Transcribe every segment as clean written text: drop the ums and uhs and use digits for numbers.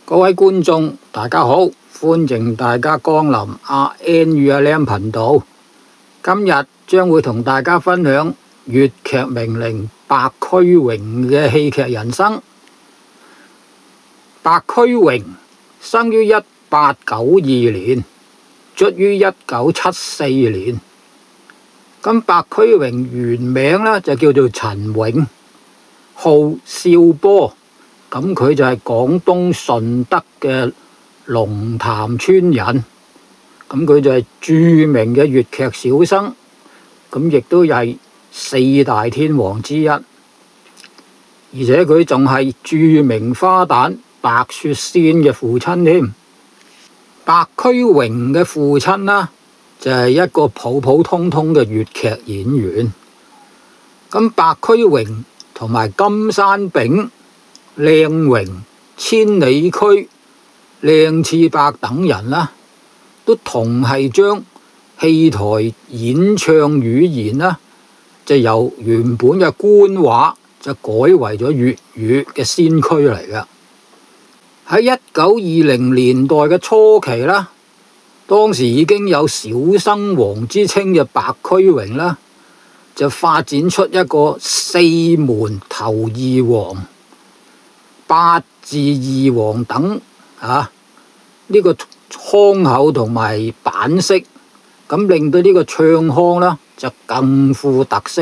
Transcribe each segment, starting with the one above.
各位觀眾，大家好，歡迎大家光臨阿 N 與阿 Lam 頻道。今日將會同大家分享粵劇名伶白駒榮嘅戲劇人生。白駒榮生於1892年，卒於1974年。咁白駒榮原名呢就叫做陳永，號少波。咁佢就係廣東順德嘅龍潭村人。咁佢就係著名嘅粵劇小生，咁亦都係四大天王之一。而且佢仲係著名花旦白雪仙嘅父親添。白駒榮嘅父親呢，就係一個普普通通嘅粵劇演員。咁白駒榮同埋金山炳、靚榮、千里駒、靚次伯等人啦，都同係將戲台演唱語言啦，就由原本嘅官話就改為咗粵語嘅先驅嚟㗎。喺1920年代嘅初期啦，當時已經有小生王之稱嘅白駒榮啦，就發展出一個四門頭二王、八字二王等呢個腔口同埋板式，咁令到呢個唱腔啦就更富特色。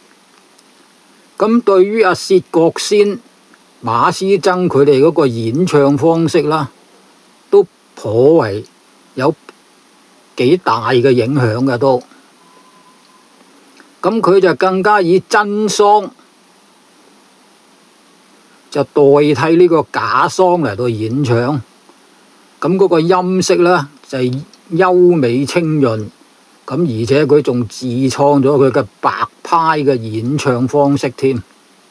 咁對於阿薛覺先、馬師曾佢哋嗰個演唱方式啦，都頗為有幾大嘅影響嘅都。咁佢就更加以真桑就代替呢個假桑嚟到演唱，咁嗰個音色呢，就係優美清潤，咁而且佢仲自創咗佢嘅白派嘅演唱方式添。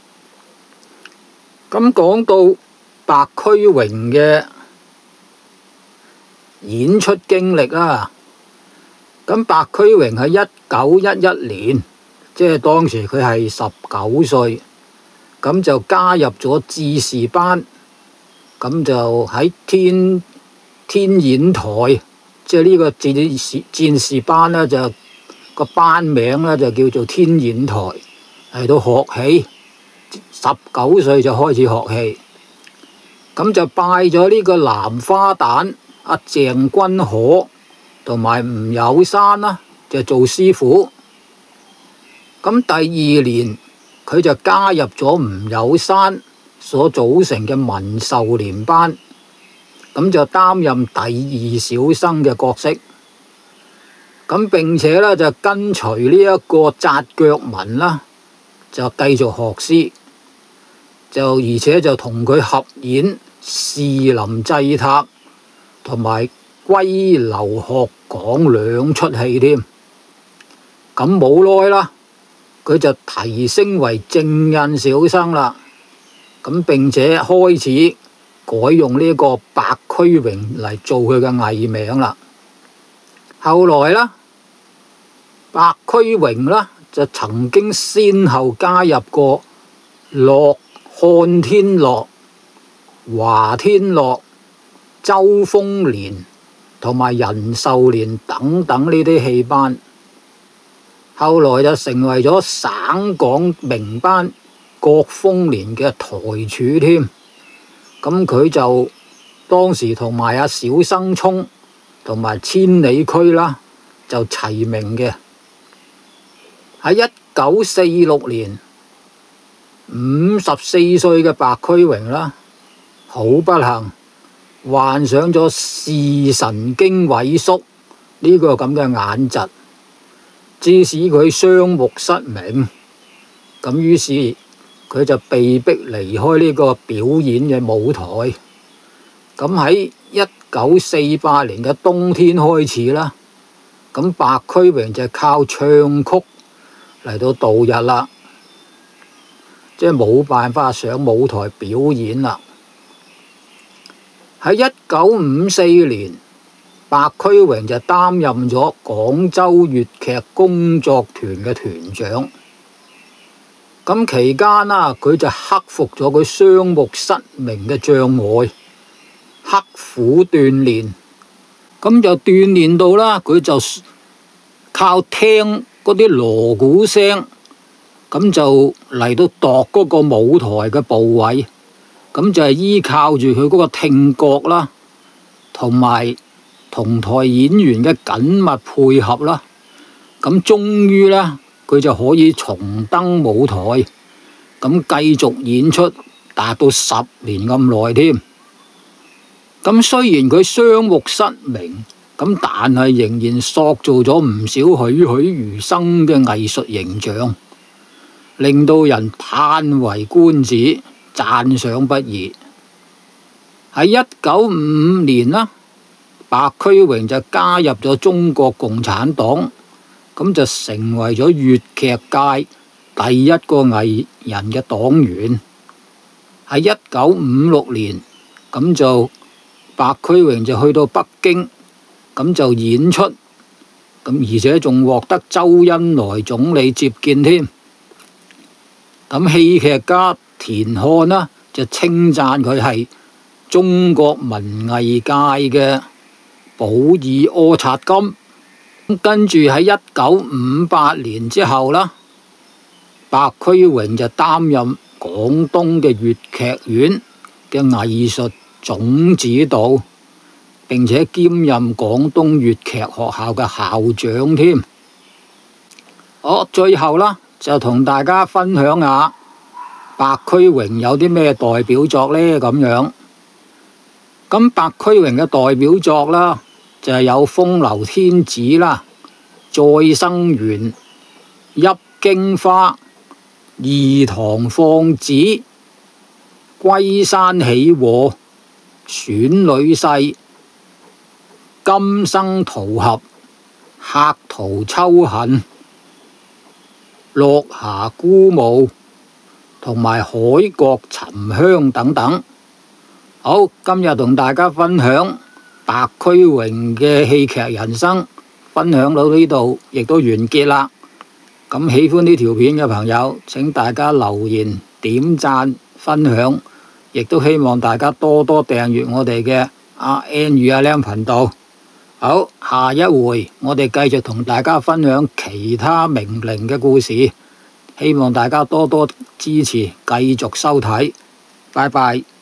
咁講到白駒榮嘅演出經歷啦，咁白駒榮喺1911年，即係當時佢係19歲。咁就加入咗智士班，咁就喺天演台，即係呢個戰士班呢，就個班名呢，就叫做天演台，嚟到學戲。19歲就開始學戲，咁就拜咗呢個男花旦阿鄭君可同埋吳有山啦，就做師傅。咁第二年，佢就加入咗吳有山所組成嘅文秀蓮班，咁就擔任第二小生嘅角色。咁並且呢，就跟隨呢一個紮腳文啦，就繼續學師，而且就同佢合演士林祭塔同埋歸留學港兩出戲添。咁冇耐啦，佢就提升為正印小生啦，咁並且開始改用呢個白駒榮嚟做佢嘅藝名啦。後來啦，白駒榮啦就曾經先後加入過漢天樂、華天樂、周豐年同埋任秀蓮等等呢啲戲班。後來就成為咗省港名班郭豐年嘅台柱添。咁佢就當時同埋阿小生聰同埋千里駒啦就齊名嘅。喺1946年54歲嘅白駒榮啦，好不幸患上咗視神經萎縮呢個咁嘅眼疾，致使佢雙目失明。咁於是佢就被迫離開呢個表演嘅舞台。咁喺1948年嘅冬天開始啦，咁白駒榮就靠唱曲嚟到度日啦，即係冇辦法上舞台表演啦。喺1954年，白駒榮就擔任咗廣州粵劇工作團嘅團長。咁期間啦，佢就克服咗佢雙目失明嘅障礙， 刻苦鍛煉，咁就鍛煉到啦，佢就靠聽嗰啲鑼鼓聲，咁就嚟到度嗰個舞台嘅部位，咁就係依靠住佢嗰個聽覺啦，同埋同台演員嘅緊密配合啦，咁終於呢，佢就可以重登舞台，咁繼續演出，達到10年咁耐添。咁雖然佢雙目失明，咁但係仍然塑造咗唔少栩栩如生嘅藝術形象，令到人嘆為觀止，讚賞不已。喺1955年啦，白駒榮就加入咗中國共產黨，咁就成為咗粵劇界第一個藝人嘅黨員。喺1956年，咁就白駒榮就去到北京，咁就演出，咁而且仲獲得周恩來總理接見添。咁戲劇家田漢啦就稱讚佢係中國文藝界嘅保爾柯察金。跟住喺1958年之後啦，白駒榮就擔任廣東嘅粵劇院嘅藝術總指導，並且兼任廣東粵劇學校嘅校長添。好，最後啦，就同大家分享下白駒榮有啲咩代表作呢？咁樣，咁白駒榮嘅代表作啦，就係有《風流天子》啦，《再生緣》、《泣荊花》、《二堂放子》、《龜山喜和》、《選女婿》、《今生圖合》、《客途秋恨》、《落霞孤鶩》同埋《海角沉香》等等。好，今日同大家分享白駒榮嘅戲劇人生，分享到呢度，亦都完結啦。咁喜歡呢條片嘅朋友，請大家留言、點讚、分享，亦都希望大家多多訂閱我哋嘅阿 N 與阿 Lam 頻道。好，下一回我哋繼續同大家分享其他名伶嘅故事，希望大家多多支持，繼續收睇。拜拜。